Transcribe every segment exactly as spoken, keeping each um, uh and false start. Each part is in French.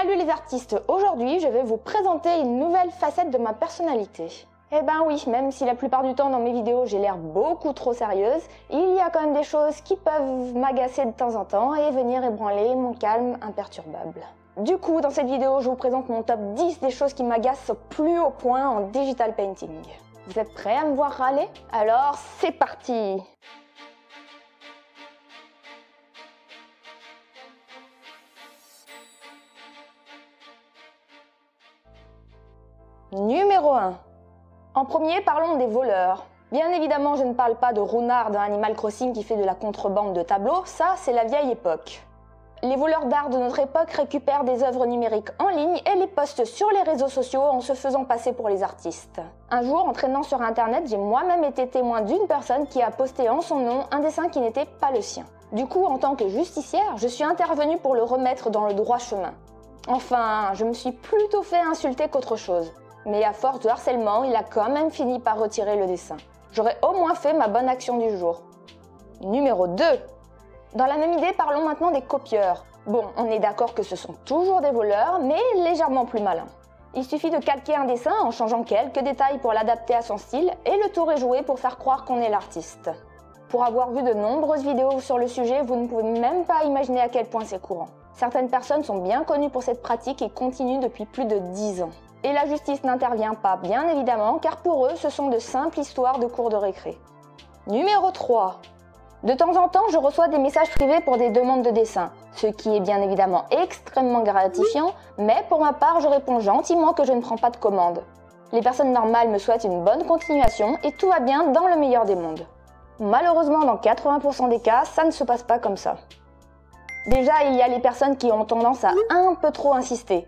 Salut les artistes, aujourd'hui je vais vous présenter une nouvelle facette de ma personnalité. Eh ben oui, même si la plupart du temps dans mes vidéos j'ai l'air beaucoup trop sérieuse, il y a quand même des choses qui peuvent m'agacer de temps en temps et venir ébranler mon calme imperturbable. Du coup, dans cette vidéo, je vous présente mon top dix des choses qui m'agacent au plus haut point en digital painting. Vous êtes prêts à me voir râler? Alors c'est parti! Numéro un. En premier, parlons des voleurs. Bien évidemment, je ne parle pas de Runard d'un Animal Crossing qui fait de la contrebande de tableaux, ça c'est la vieille époque. Les voleurs d'art de notre époque récupèrent des œuvres numériques en ligne et les postent sur les réseaux sociaux en se faisant passer pour les artistes. Un jour, en traînant sur internet, j'ai moi-même été témoin d'une personne qui a posté en son nom un dessin qui n'était pas le sien. Du coup, en tant que justicière, je suis intervenue pour le remettre dans le droit chemin. Enfin, je me suis plutôt fait insulter qu'autre chose. Mais à force de harcèlement, il a quand même fini par retirer le dessin. J'aurais au moins fait ma bonne action du jour. Numéro deux. Dans la même idée, parlons maintenant des copieurs. Bon, on est d'accord que ce sont toujours des voleurs, mais légèrement plus malins. Il suffit de calquer un dessin en changeant quelques détails pour l'adapter à son style, et le tour est joué pour faire croire qu'on est l'artiste. Pour avoir vu de nombreuses vidéos sur le sujet, vous ne pouvez même pas imaginer à quel point c'est courant. Certaines personnes sont bien connues pour cette pratique et continuent depuis plus de dix ans. Et la justice n'intervient pas, bien évidemment, car pour eux, ce sont de simples histoires de cours de récré. Numéro trois. De temps en temps, je reçois des messages privés pour des demandes de dessin, ce qui est bien évidemment extrêmement gratifiant, mais pour ma part, je réponds gentiment que je ne prends pas de commande. Les personnes normales me souhaitent une bonne continuation et tout va bien dans le meilleur des mondes. Malheureusement, dans quatre-vingts pour cent des cas, ça ne se passe pas comme ça. Déjà, il y a les personnes qui ont tendance à un peu trop insister.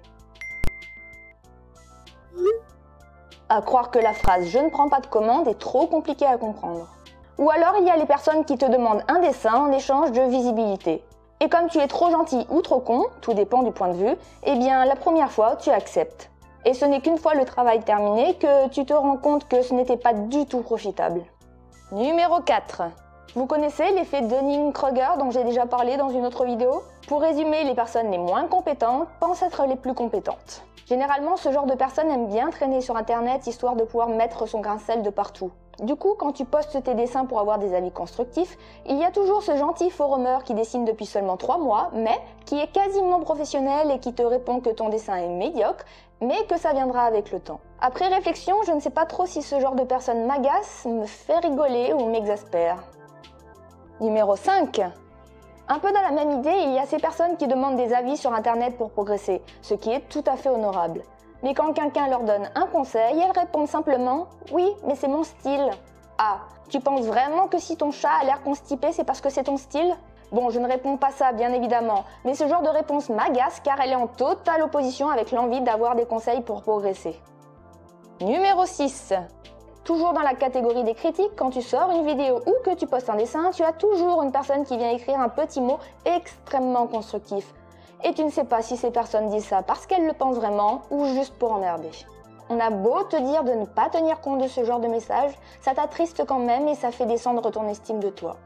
À croire que la phrase « je ne prends pas de commande » est trop compliquée à comprendre. Ou alors il y a les personnes qui te demandent un dessin en échange de visibilité. Et comme tu es trop gentil ou trop con, tout dépend du point de vue, eh bien la première fois tu acceptes. Et ce n'est qu'une fois le travail terminé que tu te rends compte que ce n'était pas du tout profitable. Numéro quatre. Vous connaissez l'effet Dunning-Kruger dont j'ai déjà parlé dans une autre vidéo? Pour résumer, les personnes les moins compétentes pensent être les plus compétentes. Généralement, ce genre de personnes aiment bien traîner sur internet histoire de pouvoir mettre son grain de sel de partout. Du coup, quand tu postes tes dessins pour avoir des avis constructifs, il y a toujours ce gentil forumeur qui dessine depuis seulement trois mois, mais qui est quasiment professionnel et qui te répond que ton dessin est médiocre, mais que ça viendra avec le temps. Après réflexion, je ne sais pas trop si ce genre de personne m'agace, me fait rigoler ou m'exaspère. Numéro cinq. Un peu dans la même idée, il y a ces personnes qui demandent des avis sur internet pour progresser, ce qui est tout à fait honorable. Mais quand quelqu'un leur donne un conseil, elles répondent simplement « Oui, mais c'est mon style ». Ah, tu penses vraiment que si ton chat a l'air constipé, c'est parce que c'est ton style? Bon, je ne réponds pas ça, bien évidemment, mais ce genre de réponse m'agace car elle est en totale opposition avec l'envie d'avoir des conseils pour progresser. Numéro six. Toujours dans la catégorie des critiques, quand tu sors une vidéo ou que tu postes un dessin, tu as toujours une personne qui vient écrire un petit mot extrêmement constructif. Et tu ne sais pas si ces personnes disent ça parce qu'elles le pensent vraiment ou juste pour emmerder. On a beau te dire de ne pas tenir compte de ce genre de message, ça t'attriste quand même et ça fait descendre ton estime de toi.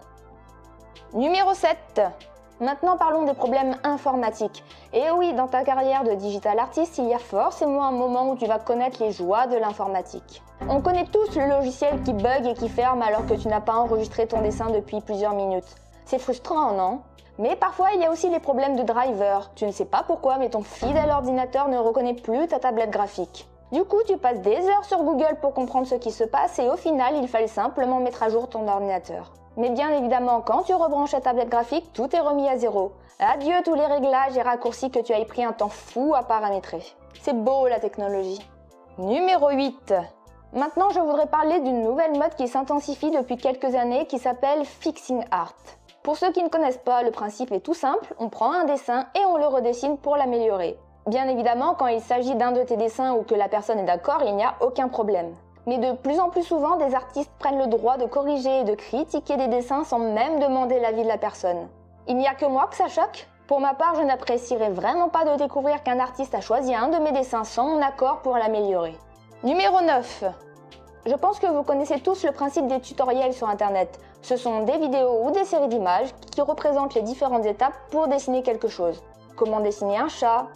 Numéro sept. Maintenant parlons des problèmes informatiques. Et oui, dans ta carrière de digital artiste, il y a forcément un moment où tu vas connaître les joies de l'informatique. On connaît tous le logiciel qui bug et qui ferme alors que tu n'as pas enregistré ton dessin depuis plusieurs minutes. C'est frustrant, non? Mais parfois, il y a aussi les problèmes de driver. Tu ne sais pas pourquoi, mais ton fidèle ordinateur ne reconnaît plus ta tablette graphique. Du coup, tu passes des heures sur Google pour comprendre ce qui se passe et au final, il fallait simplement mettre à jour ton ordinateur. Mais bien évidemment, quand tu rebranches ta tablette graphique, tout est remis à zéro. Adieu tous les réglages et raccourcis que tu as pris un temps fou à paramétrer. C'est beau la technologie. Numéro huit. Maintenant, je voudrais parler d'une nouvelle mode qui s'intensifie depuis quelques années qui s'appelle Fixing Art. Pour ceux qui ne connaissent pas, le principe est tout simple, on prend un dessin et on le redessine pour l'améliorer. Bien évidemment, quand il s'agit d'un de tes dessins ou que la personne est d'accord, il n'y a aucun problème. Mais de plus en plus souvent, des artistes prennent le droit de corriger et de critiquer des dessins sans même demander l'avis de la personne. Il n'y a que moi que ça choque? Pour ma part, je n'apprécierais vraiment pas de découvrir qu'un artiste a choisi un de mes dessins sans mon accord pour l'améliorer. Numéro neuf. Je pense que vous connaissez tous le principe des tutoriels sur internet. Ce sont des vidéos ou des séries d'images qui représentent les différentes étapes pour dessiner quelque chose. Comment dessiner un chat,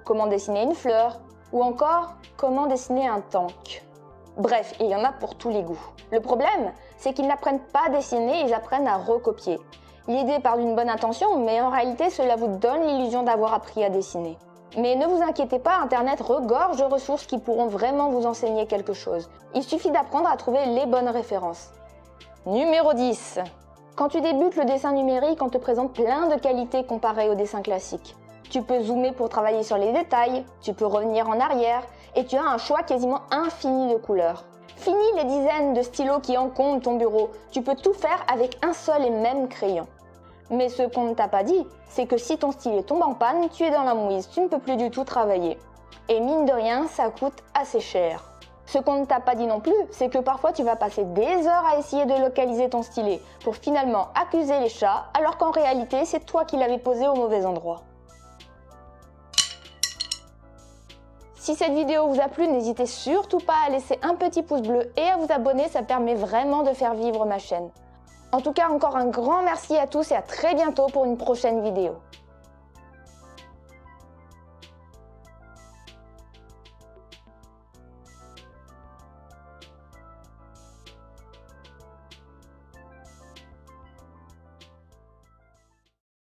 comment dessiner une fleur, ou encore comment dessiner un tank. Bref, il y en a pour tous les goûts. Le problème, c'est qu'ils n'apprennent pas à dessiner, ils apprennent à recopier. L'idée part d'une bonne intention, mais en réalité, cela vous donne l'illusion d'avoir appris à dessiner. Mais ne vous inquiétez pas, Internet regorge de ressources qui pourront vraiment vous enseigner quelque chose. Il suffit d'apprendre à trouver les bonnes références. Numéro dix. Quand tu débutes le dessin numérique, on te présente plein de qualités comparées au dessin classique. Tu peux zoomer pour travailler sur les détails, tu peux revenir en arrière, et tu as un choix quasiment infini de couleurs. Fini les dizaines de stylos qui encombrent ton bureau, tu peux tout faire avec un seul et même crayon. Mais ce qu'on ne t'a pas dit, c'est que si ton stylet tombe en panne, tu es dans la mouise, tu ne peux plus du tout travailler. Et mine de rien, ça coûte assez cher. Ce qu'on ne t'a pas dit non plus, c'est que parfois tu vas passer des heures à essayer de localiser ton stylet, pour finalement accuser les chats, alors qu'en réalité, c'est toi qui l'avais posé au mauvais endroit. Si cette vidéo vous a plu, n'hésitez surtout pas à laisser un petit pouce bleu et à vous abonner, ça permet vraiment de faire vivre ma chaîne. En tout cas, encore un grand merci à tous et à très bientôt pour une prochaine vidéo.